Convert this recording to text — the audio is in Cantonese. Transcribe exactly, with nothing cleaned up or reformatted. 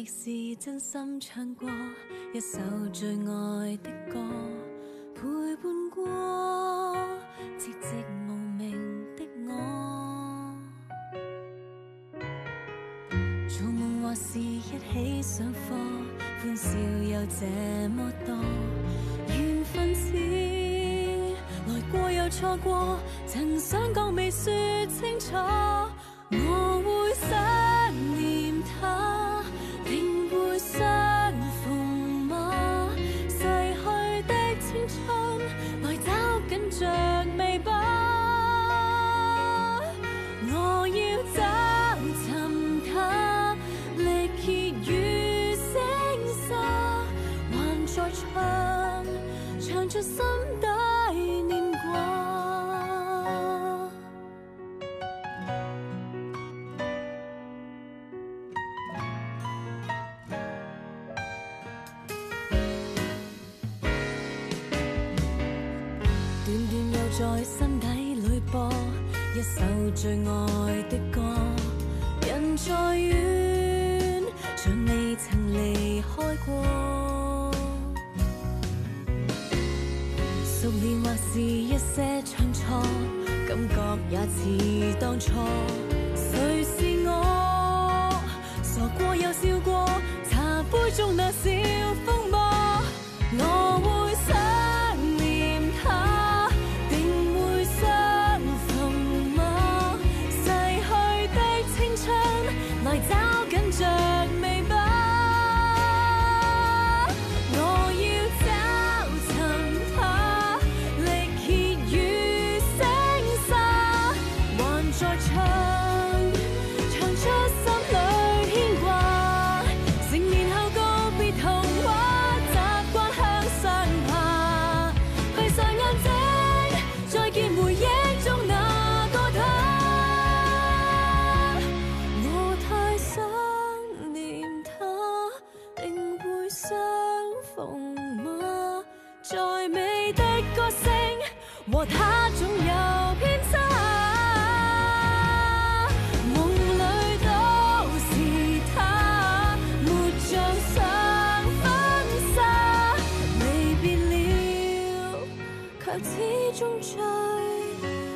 亦是真心唱过一首最爱的歌，陪伴过寂寂无名的我。做梦或是一起上课，欢笑有这么多，缘分似来过又错过，曾想讲未说清楚，我会想念他，定会相逢吗？逝去的青春，来找紧着未吧？我要找寻他，力竭如星沙，还在唱，唱出心底念挂。段段又在心底里播一首最愛的歌，人再遠，像未曾離開過。熟練或是一些唱錯，感覺也似當初。誰是我？傻過又笑過，茶杯中那小風波，我會想念他。相逢嗎？逝去的青春，來找緊着未吧？我要找尋他，力竭如星沙，還在唱，唱出心裏牽掛。成年後告別童話，習慣向上爬，閉上眼睛。再見回憶中那個他，我太想念他，定會相逢嗎？再美的歌聲和他總有偏差，夢裏都是他，沒像想分散，離別了卻始終追。